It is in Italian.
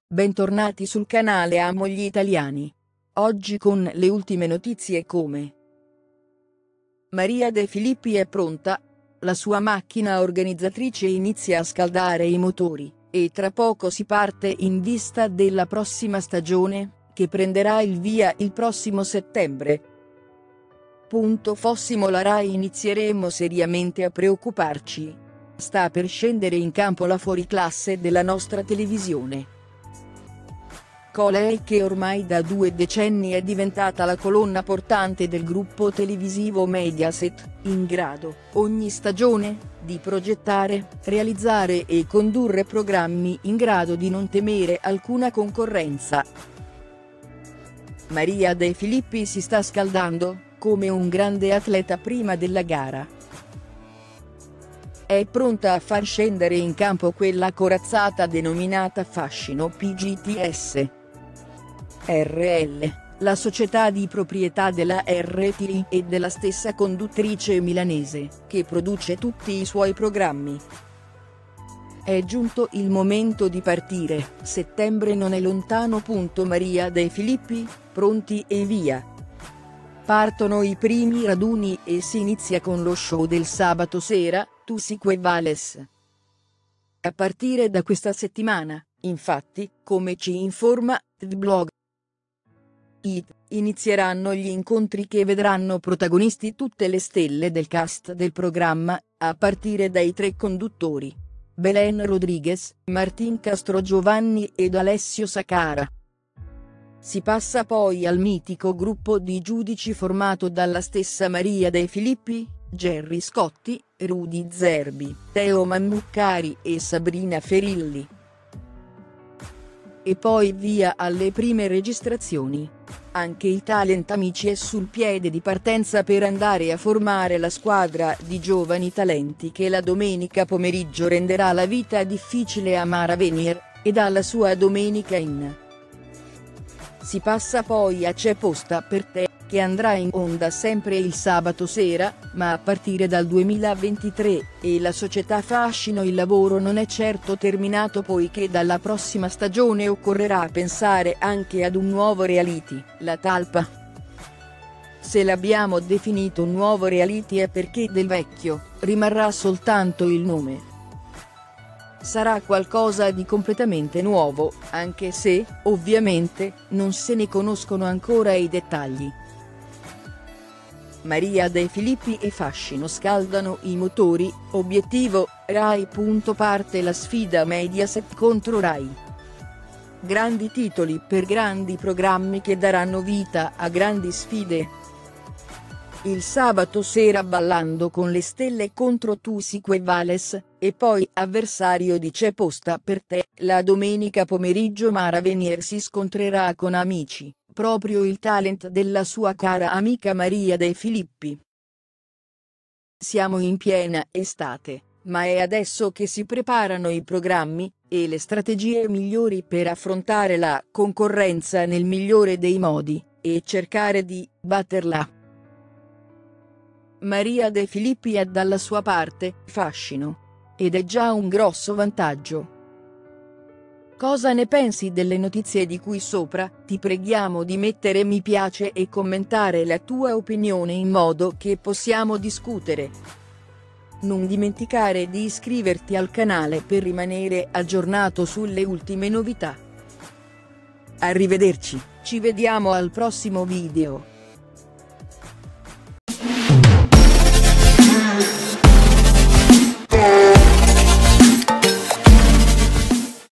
Bentornati sul canale Amo gli Italiani. Oggi con le ultime notizie come Maria De Filippi è pronta, la sua macchina organizzatrice inizia a scaldare i motori, e tra poco si parte in vista della prossima stagione, che prenderà il via il prossimo settembre. Fossimo la Rai inizieremmo seriamente a preoccuparci. Sta per scendere in campo la fuoriclasse della nostra televisione. Colei che ormai da 2 decenni è diventata la colonna portante del gruppo televisivo Mediaset, in grado, ogni stagione, di progettare, realizzare e condurre programmi in grado di non temere alcuna concorrenza. Maria De Filippi si sta scaldando, come un grande atleta prima della gara. È pronta a far scendere in campo quella corazzata denominata Fascino PGTS. RL, la società di proprietà della RTI e della stessa conduttrice milanese, che produce tutti i suoi programmi. È giunto il momento di partire, settembre non è lontano. Maria De Filippi, pronti e via. Partono i primi raduni e si inizia con lo show del sabato sera, Tu si que vales. A partire da questa settimana, infatti, come ci informa The Blog, inizieranno gli incontri che vedranno protagonisti tutte le stelle del cast del programma, a partire dai 3 conduttori: Belen Rodriguez, Martin Castrogiovanni ed Alessio Sacara. Si passa poi al mitico gruppo di giudici formato dalla stessa Maria De Filippi, Gerry Scotti, Rudy Zerbi, Teo Mammucari e Sabrina Ferilli. E poi via alle prime registrazioni. Anche i talent amici è sul piede di partenza per andare a formare la squadra di giovani talenti che la domenica pomeriggio renderà la vita difficile a Mara Venier, e dalla sua Domenica in. Si passa poi a C'è posta per te, che andrà in onda sempre il sabato sera, ma a partire dal 2023, e la società Fascino. Il lavoro non è certo terminato, poiché dalla prossima stagione occorrerà pensare anche ad un nuovo reality, La Talpa. Se l'abbiamo definito un nuovo reality è perché del vecchio rimarrà soltanto il nome. Sarà qualcosa di completamente nuovo, anche se, ovviamente, non se ne conoscono ancora i dettagli. Maria De Filippi e Fascino scaldano i motori, obiettivo, Rai. Parte la sfida Mediaset contro Rai. Grandi titoli per grandi programmi che daranno vita a grandi sfide. Il sabato sera Ballando con le stelle contro Tu si que vales, e poi avversario di C'è posta per te. La domenica pomeriggio Mara Venier si scontrerà con Amici, proprio il talent della sua cara amica Maria De Filippi. Siamo in piena estate, ma è adesso che si preparano i programmi e le strategie migliori per affrontare la concorrenza nel migliore dei modi, e cercare di batterla. Maria De Filippi ha dalla sua parte Fascino. Ed è già un grosso vantaggio. Cosa ne pensi delle notizie di cui sopra? Ti preghiamo di mettere mi piace e commentare la tua opinione in modo che possiamo discutere. Non dimenticare di iscriverti al canale per rimanere aggiornato sulle ultime novità. Arrivederci, ci vediamo al prossimo video.